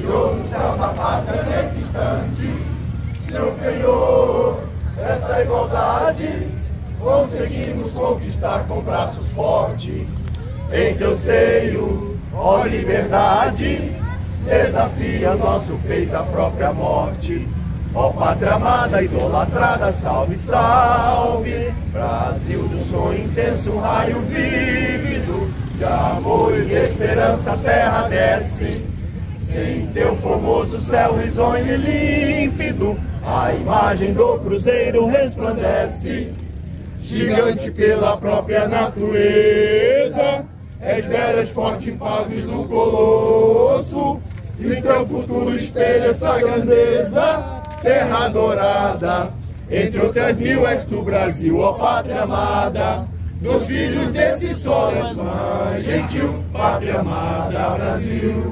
brilhou no céu da pátria nesse instante. Seu penhor, essa igualdade, conseguimos conquistar com braços fortes. Em teu seio, ó liberdade, desafia nosso peito à própria morte. Ó pátria amada, idolatrada, salve, salve. Brasil do sonho intenso, um raio vívido de amor e de esperança a terra desce. Sem teu formoso céu risonho e límpido, a imagem do cruzeiro resplandece. Gigante pela própria natureza, és delas forte impávido colosso. Se teu futuro espelha essa grandeza, terra dourada, entre outras mil és tu, Brasil, ó pátria amada. Dos filhos desse sol és mãe gentil, pátria amada, Brasil.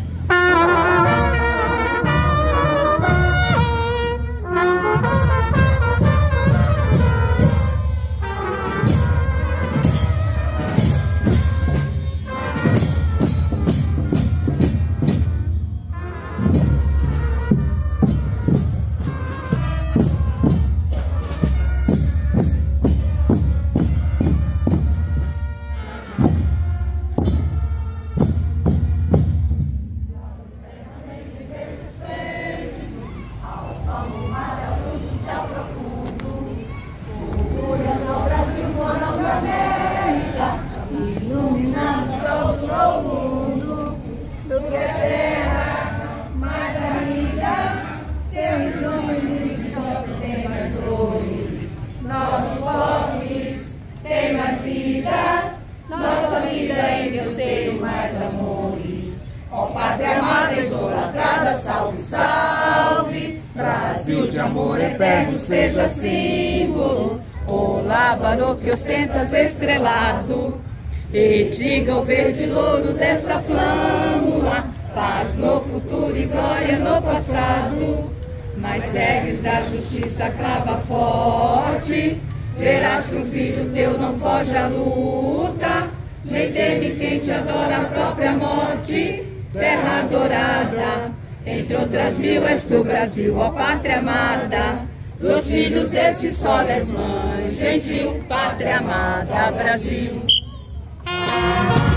Nossa vida em teu seio mais amores. Ó pátria amada, idolatrada, salve, salve. Brasil de amor eterno seja símbolo. O lábaro que ostentas estrelado, e diga o verde louro desta flâmula, paz no futuro e glória no passado. Mas segues da justiça clava forte, verás que o filho teu não foge à luta, nem teme quem te adora a própria morte. Terra dourada, entre outras mil és tu, Brasil, ó pátria amada. Dos filhos desse sol és mãe gentil, pátria amada, Brasil.